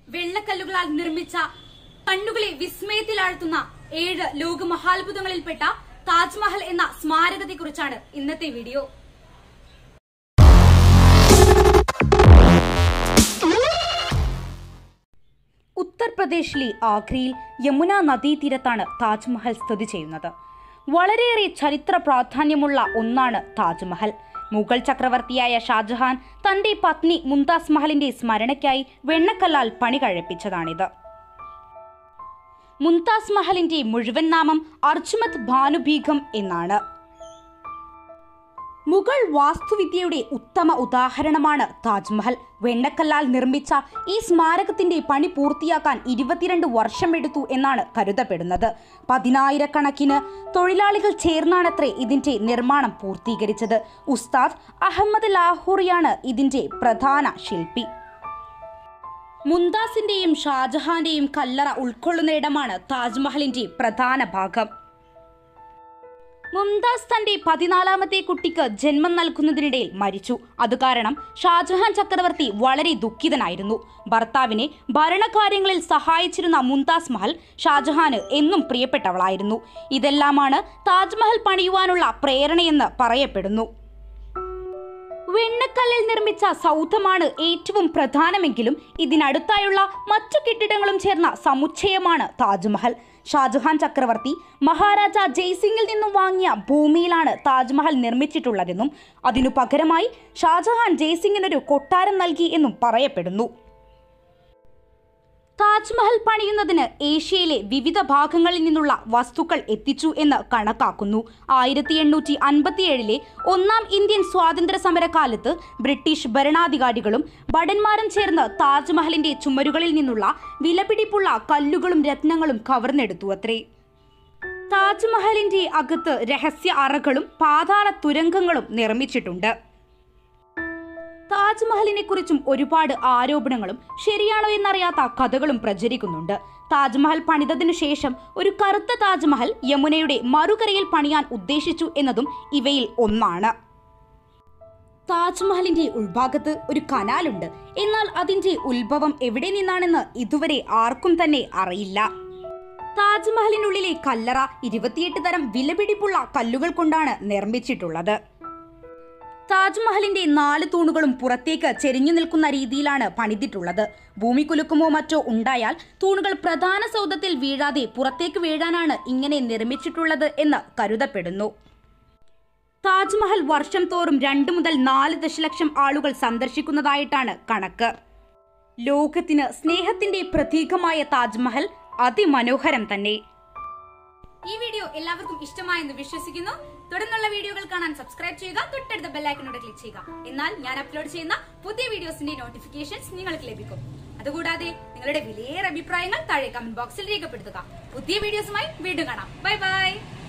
വെള്ളക്കല്ലുകളാൽ നിർമ്മിച്ച കണ്ണുകളെ വിസ്മയത്തിലാഴ്ത്തുന്ന 7 ലോകമഹാത്ഭുതങ്ങളിൽപ്പെട്ട താജ്മഹൽ എന്ന സ്മാരകത്തെക്കുറിച്ചാണ് ഇന്നത്തെ വീഡിയോ. ഉത്തർപ്രദേശിലെ ആഗ്രയിൽ യമുന നദീതീരത്താണ് താജ്മഹൽ സ്ഥിതി ചെയ്യുന്നത്. വളരെയേറെ ചരിത്ര പ്രാധാന്യമുള്ള ഒന്നാണ് താജ്മഹൽ. മുഗൾ ചക്രവർത്തിയായ ഷാജഹാൻ തന്റെ പത്നി മുംതാസ് മഹലിന്റെ സ്മരണയ്ക്കായി വെണ്ണക്കല്ലാൽ പണി കഴിപ്പിച്ചതാണിത്. മുംതാസ് മഹലിന്റെ മുഴുവൻ നാമം അർജുമത് ബാനു ബീഗം എന്നാണ്. മുഗൾ വാസ്തുവിദ്യയുടെ ഉത്തമ ഉദാഹരണമാണ് താജ്മഹൽ. വെണ്ണക്കല്ലാൽ നിർമ്മിച്ച ഈ സ്മാരകത്തിന്റെ പണി പൂർത്തിയാക്കാൻ 22 വർഷമെടുത്തു എന്നാണ് കരുതപ്പെടുന്നത്. 10,000-കണക്കിന് തൊഴിലാളികൾ ചേർന്നാണത്രേ ഇതിന്റെ നിർമ്മാണം പൂർത്തീകരിച്ചത്. ഉസ്താദ് അഹമ്മദ് ലാഹോറിയാണ് ഇതിന്റെ പ്രധാന ശില്പി. മുംതാസിന്റെയും ഷാജഹാന്റെയും കല്ലറ ഉൾക്കൊള്ളുന്ന താജ്മഹലിന്റെ പ്രധാന ഭാഗം. മുംതാസ് തന്റെ 14ാമത്തെ കുട്ടിക്ക് ജന്മം നൽകുന്നതിനിടയിൽ മരിച്ചു. അതുകാരണം ഷാജഹാൻ ചക്രവർത്തി വളരെ ദുഃഖിതനായിരുന്നു. ഭർത്താവിനെ ഭരണകാര്യങ്ങളിൽ സഹായിച്ചിരുന്ന മുംതാസ് മഹൽ ഷാജഹാന് എന്നും പ്രിയപ്പെട്ടവളായിരുന്നു. ഇതെല്ലാമാണ് താജ്മഹൽ പണിയുവാനുള്ള പ്രേരണയെന്ന് പറയപ്പെടുന്നു. വെണ്ണക്കല്ലിൽ നിർമ്മിച്ച സൗധമാണ് ഏറ്റവും പ്രധാനമെങ്കിലും ഇതിനടുത്തായുള്ള മറ്റു കെട്ടിടങ്ങളും ചേർന്ന സമുച്ചയമാണ് താജ്മഹൽ. ഷാജഹാൻ ചക്രവർത്തി മഹാരാജ ജയ്സിംഗിൽ നിന്നും വാങ്ങിയ ഭൂമിയിലാണ് താജ്മഹൽ നിർമ്മിച്ചിട്ടുള്ളതെന്നും അതിനു പകരമായി ഷാജഹാൻ ജയ്സിംഗിനൊരു കൊട്ടാരം നൽകി എന്നും പറയപ്പെടുന്നു. താജ്മഹൽ പണിയുന്നതിന് ഏഷ്യയിലെ വിവിധ ഭാഗങ്ങളിൽ നിന്നുള്ള വസ്തുക്കൾ എത്തിച്ചു എന്ന് കണക്കാക്കുന്നു. 1857-ലെ 1-ാം ഇന്ത്യൻ സ്വാതന്ത്ര്യ സമരകാലത്ത് ബ്രിട്ടീഷ് ഭരണാധികാരികളും ഭടന്മാരും ചേർന്ന് താജ്മഹലിന്റെ ചുമരുകളിൽ നിന്നുള്ള വിലപിടിപ്പുള്ള കല്ലുകളും രത്നങ്ങളും കവർന്നെടുത്തു അത്രേ. താജ്മഹലിന്റെ അകത്ത് രഹസ്യ അറകളും പാതാള തുരങ്കങ്ങളും നിർമ്മിച്ചിട്ടുണ്ട്. താജ്മഹലിനെ കുറിച്ചും ഒരുപാട് ആരോപണങ്ങളും ശരിയാണോ എന്നറിയാത്ത കഥകളും പ്രചരിക്കുന്നുണ്ട്. താജ്മഹൽ പണിതതിനു ശേഷം ഒരു കറുത്ത താജ്മഹൽ യമുനയുടെ മറുകരയിൽ പണിയാൻ ഉദ്ദേശിച്ചു എന്നതും ഇവയിൽ ഒന്നാണ്. താജ്മഹലിന്റെ ഉൾഭാഗത്ത് ഒരു കനാലുണ്ട്. എന്നാൽ അതിന്റെ ഉത്ഭവം എവിടെ നിന്നാണെന്ന് ഇതുവരെ ആർക്കും തന്നെ അറിയില്ല. താജ്മഹലിനുള്ളിലെ കല്ലറ 28 തരം വിലപിടിപ്പുള്ള കല്ലുകൾ കൊണ്ടാണ് നിർമ്മിച്ചിട്ടുള്ളത്. താജ്മഹലിന്റെ 4 തൂണുകളും പുറത്തേക്ക് ചെരിഞ്ഞു നിൽക്കുന്ന രീതിയിലാണ് പണിതിട്ടുള്ളത്. ഭൂമി കുലുക്കുമോ മറ്റോ ഉണ്ടായാൽ തൂണുകൾ പ്രധാന സൗധത്തിൽ വീഴാതെ പുറത്തേക്ക് വീഴാനാണ് ഇങ്ങനെ നിർമ്മിച്ചിട്ടുള്ളത് എന്ന് കരുതപ്പെടുന്നു. താജ്മഹൽ വർഷം തോറും 2 മുതൽ 4 ദശലക്ഷം ആളുകൾ സന്ദർശിക്കുന്നതായിട്ടാണ് കണക്ക്. ലോകത്തിന് സ്നേഹത്തിന്റെ പ്രതീകമായ താജ്മഹൽ അതിമനോഹരം തന്നെ. ഈ വീഡിയോ എല്ലാവർക്കും ഇഷ്ടമായെന്ന് വിശ്വസിക്കുന്നു. തുടർന്നുള്ള വീഡിയോകൾ കാണാൻ സബ്സ്ക്രൈബ് ചെയ്യുക, തൊട്ടടുത്ത ബെല്ലൈക്കനോട് ക്ലിക്ക് ചെയ്യുക. എന്നാൽ ഞാൻ അപ്ലോഡ് ചെയ്യുന്ന പുതിയ വീഡിയോസിന്റെ നോട്ടിഫിക്കേഷൻസ് നിങ്ങൾക്ക് ലഭിക്കും. അതുകൂടാതെ നിങ്ങളുടെ വിലയേറെ അഭിപ്രായങ്ങൾ താഴെ കമന്റ് ബോക്സിൽ രേഖപ്പെടുത്തുക. പുതിയ വീഡിയോസുമായി വീണ്ടും കാണാം. Bye by.